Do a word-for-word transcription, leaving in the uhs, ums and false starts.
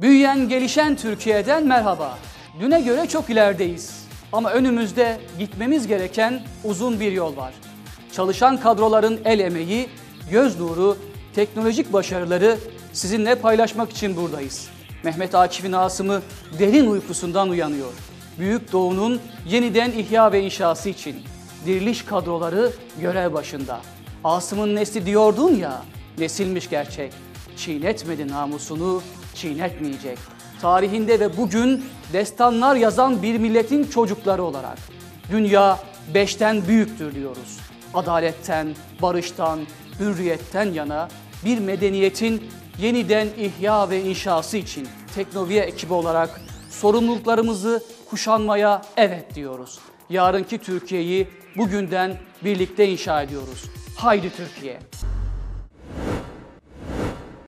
Büyüyen, gelişen Türkiye'den merhaba. Düne göre çok ilerideyiz. Ama önümüzde gitmemiz gereken uzun bir yol var. Çalışan kadroların el emeği, göz nuru, teknolojik başarıları sizinle paylaşmak için buradayız. Mehmet Akif'in Asım'ı derin uykusundan uyanıyor. Büyük Doğu'nun yeniden ihya ve inşası için diriliş kadroları görev başında. Asım'ın nesli diyordun ya, nesilmiş gerçek. Çiğnetmedi namusunu, çiğnetmeyecek. Tarihinde ve bugün destanlar yazan bir milletin çocukları olarak dünya beşten büyüktür diyoruz. Adaletten, barıştan, hürriyetten yana bir medeniyetin yeniden ihya ve inşası için Teknoviye ekibi olarak sorumluluklarımızı kuşanmaya evet diyoruz. Yarınki Türkiye'yi bugünden birlikte inşa ediyoruz. Haydi Türkiye!